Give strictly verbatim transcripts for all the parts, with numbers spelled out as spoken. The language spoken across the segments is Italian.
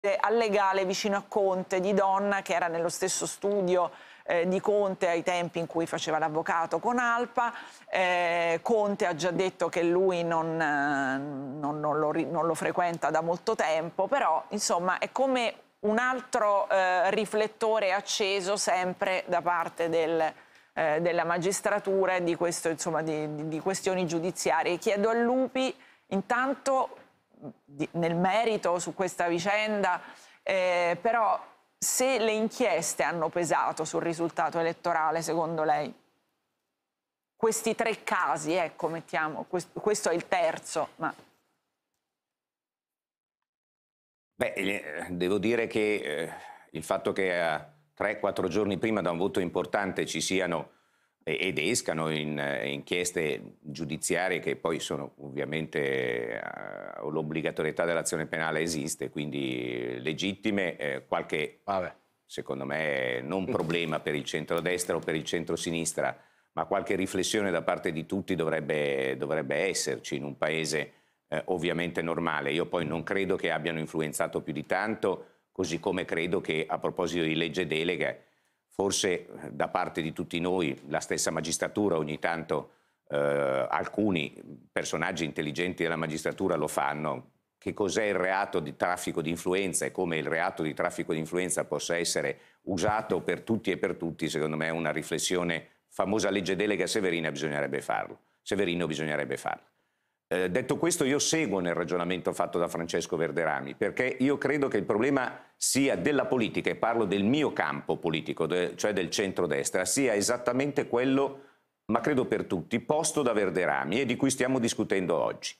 al legale vicino a Conte di Donna, che era nello stesso studio eh, di Conte ai tempi in cui faceva l'avvocato con Alpa. Eh, Conte ha già detto che lui non, non, non, lo, non lo frequenta da molto tempo, però insomma è come un altro eh, riflettore acceso sempre da parte del, eh, della magistratura e di, questo, insomma, di, di, di questioni giudiziarie. Chiedo a Lupi intanto nel merito su questa vicenda, eh, però se le inchieste hanno pesato sul risultato elettorale, secondo lei? Questi tre casi, ecco, mettiamo, questo, questo è il terzo. Ma... Beh, devo dire che eh, il fatto che a tre quattro giorni prima da un voto importante ci siano ed escano in eh, inchieste giudiziarie che poi sono ovviamente eh, l'obbligatorietà dell'azione penale esiste, quindi legittime, eh, qualche, Vabbè. secondo me, non problema per il centrodestra o per il centrosinistra, ma qualche riflessione da parte di tutti dovrebbe, dovrebbe esserci in un paese eh, ovviamente normale. Io poi non credo che abbiano influenzato più di tanto, così come credo che a proposito di legge delega forse da parte di tutti noi, la stessa magistratura, ogni tanto eh, alcuni personaggi intelligenti della magistratura lo fanno. Che cos'è il reato di traffico di influenza e come il reato di traffico di influenza possa essere usato per tutti e per tutti, secondo me è una riflessione, famosa legge delega Severina, bisognerebbe farlo. Severino bisognerebbe farlo. Eh, detto questo, io seguo nel ragionamento fatto da Francesco Verderami, perché io credo che il problema sia della politica, e parlo del mio campo politico, de, cioè del centrodestra, sia esattamente quello, ma credo per tutti, posto da Verderami e di cui stiamo discutendo oggi.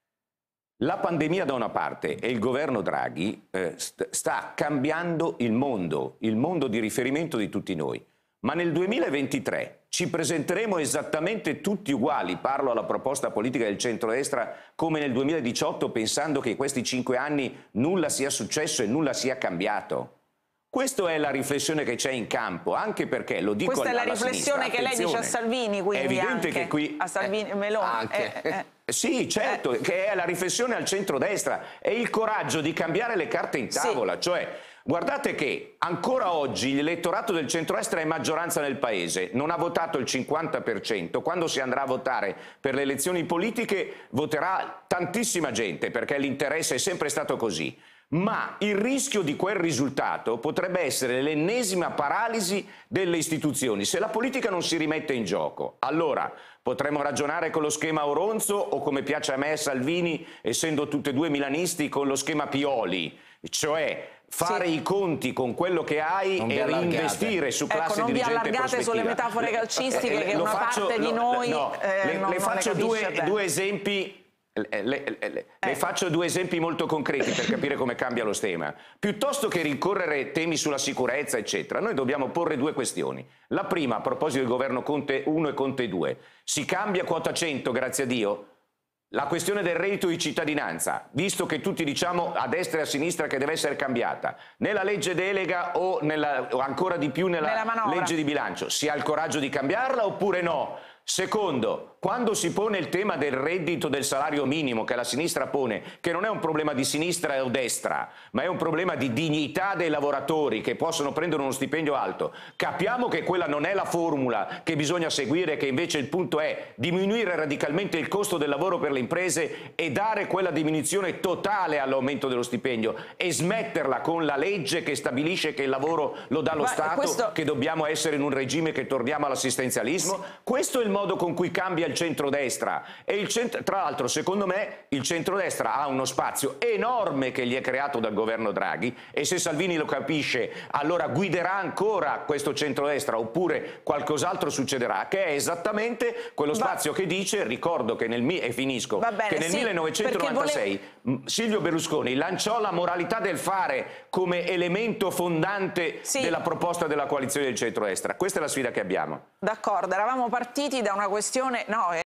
La pandemia da una parte e il governo Draghi eh, st- sta cambiando il mondo, il mondo di riferimento di tutti noi. Ma nel duemilaventitré ci presenteremo esattamente tutti uguali, parlo alla proposta politica del centrodestra, come nel duemiladiciotto, pensando che in questi cinque anni nulla sia successo e nulla sia cambiato? Questa è la riflessione che c'è in campo, anche perché, lo dico alla sinistra, questa è la riflessione che lei dice a Salvini, quindi è evidente anche, che qui... a Salvini, eh, Meloni. Anche. Eh, eh. Sì, certo, eh. che è la riflessione al centrodestra, è il coraggio di cambiare le carte in tavola, sì. Cioè... Guardate che ancora oggi l'elettorato del centrodestra è maggioranza nel paese, non ha votato il cinquanta per cento, quando si andrà a votare per le elezioni politiche voterà tantissima gente perché l'interesse è sempre stato così, ma il rischio di quel risultato potrebbe essere l'ennesima paralisi delle istituzioni se la politica non si rimette in gioco. Allora potremmo ragionare con lo schema Oronzo o, come piace a me Salvini, essendo tutti e due milanisti, con lo schema Pioli, cioè fare sì. i conti con quello che hai non e reinvestire su classi ecco, dirigenti prospettiva. Non vi allargate sulle metafore calcistiche, eh, che una faccio, parte lo, di noi no, eh, le, non, le non faccio le due, due esempi. Le, le, le, le eh. faccio due esempi molto concreti per capire come cambia lo tema. Piuttosto che rincorrere temi sulla sicurezza, eccetera, noi dobbiamo porre due questioni. La prima, a proposito del governo Conte uno e Conte due, si cambia quota cento, grazie a Dio? La questione del reddito di cittadinanza, visto che tutti diciamo a destra e a sinistra che deve essere cambiata, nella legge delega o, nella, o ancora di più nella, nella legge di bilancio, si ha il coraggio di cambiarla oppure no? Secondo, quando si pone il tema del reddito del salario minimo che la sinistra pone, che non è un problema di sinistra o destra, ma è un problema di dignità dei lavoratori che possono prendere uno stipendio alto, capiamo che quella non è la formula che bisogna seguire, che invece il punto è diminuire radicalmente il costo del lavoro per le imprese e dare quella diminuzione totale all'aumento dello stipendio e smetterla con la legge che stabilisce che il lavoro lo dà lo ma Stato, questo... che dobbiamo essere in un regime che torniamo all'assistenzialismo. Sì. Questo è il modo con cui cambia il centrodestra e il centro, tra l'altro secondo me il centrodestra ha uno spazio enorme che gli è creato dal governo Draghi e se Salvini lo capisce allora guiderà ancora questo centrodestra oppure qualcos'altro succederà, che è esattamente quello spazio Va. che dice, ricordo che nel, e finisco, bene, che nel sì, millenovecentonovantasei volevo... Silvio Berlusconi lanciò la moralità del fare come elemento fondante sì. della proposta della coalizione del centrodestra. Questa è la sfida che abbiamo. D'accordo, eravamo partiti da una questione... No,